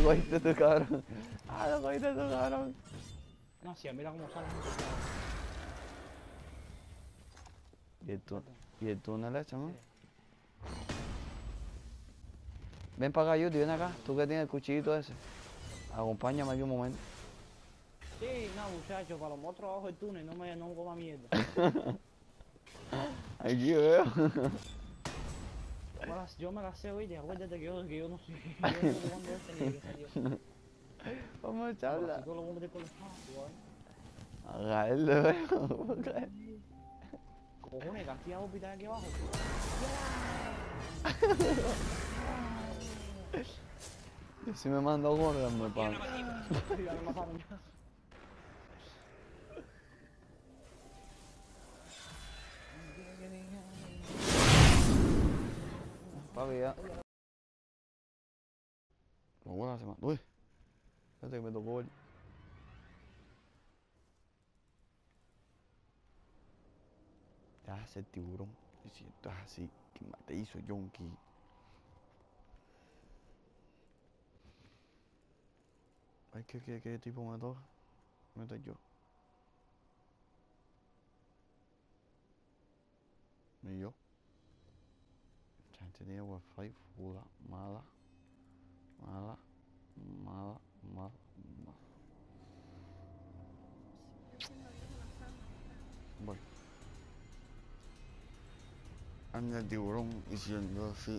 cogiste tú, cabrón. Ah, lo cogiste tú, cabrón. No, sí, mira cómo sale. ¿Y el túnel ese, no? Ven para acá, Yuti, ven acá. Tú que tienes el cuchillito ese. Acompáñame aquí un momento. Sí, no, muchacho, para los monstruos abajo del túnel, no me coma mierda. Aquí veo. Yo me la sé, oíste, acuérdate que yo no sé. Yo no sé cuándo ese ni que salió. Vamos a Ahora, echarla. si tú lo vamos a meter por los igual. A caerle, veo. A caer. Cojones, cantidad de hospitales aquí abajo. Y si me mando gordas, me pagan. Ya me mataron ya. Papi, ya. Lo bueno la semana. Uy, espérate que me tocó el. Te hace el tiburón. Y si esto es así, ¿qué más te hizo Yonki? Ay, ¿qué tipo me toca? Me toca yo. Y yo. Esta gente tiene wifi, fula, mala, mala, mala, mala, mala. Bueno. Anda el tiburón diciendo así.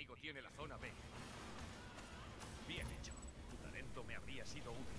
enemigo tiene la zona B. Bien hecho. Tu talento me habría sido útil.